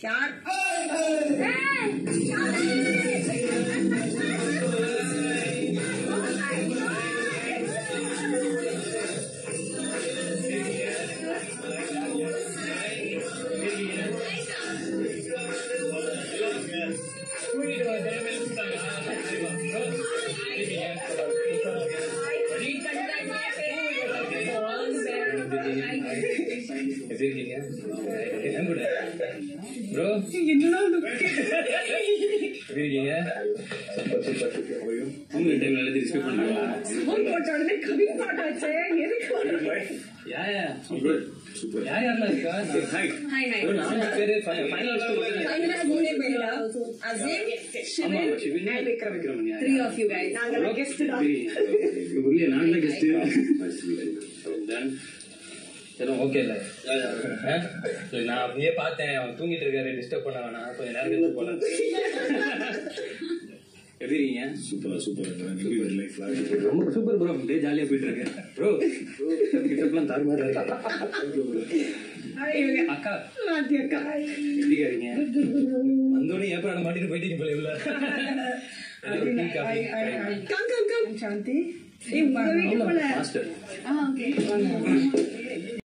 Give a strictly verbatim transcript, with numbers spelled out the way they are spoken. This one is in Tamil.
யார் bro என்னடா இருக்கீங்க உங்க டைம் நல்ல டிஸ்கஸ் பண்ணுவா ஃபோன் போட்ட உடனே கவின் போட்டாச்சே எதுக்கு யா யா குட் சூப்பர் யா யாரல இருக்கா ஹாய் ஹாய் ஹாய் நான் பேரு ஃபைனல் ஃபைனல் மூணே பேரா Azeem Shivin Shivin Vikram Vikram three of you guys நாங்க கெஸ்ட் தான் புரியல நான் தான் கெஸ்ட் then சரி ஓகே இல்ல நான் அப்படியே பார்த்தேன் அவன் தூங்கிட்டு இருக்காரு டிஸ்டர்ப் பண்ண வேணாம் கொஞ்சம் நேரம் கழிச்சு போலாம் எப்படி இருக்கீங்க சூப்பர் சூப்பர் லைஃப் ரொம்ப சூப்பர் ப்ரோ அப்படியே ஜாலியா போயிட்டு இருக்கேன் ப்ரோ கிட்டப்லாம் தாறுமாறா இருக்கு அக்கா ஆதி அக்கா எப்படி இருக்கீங்க வந்தோடனே ஏப்ரல் மாட்டிட்டு போயிட்டீங்க போல இவ்வளோ கம் கம் கம் சாந்தி ஏய் உங்க வீட்டுக்குள்ள மாஸ்டர் ஆ ஓகே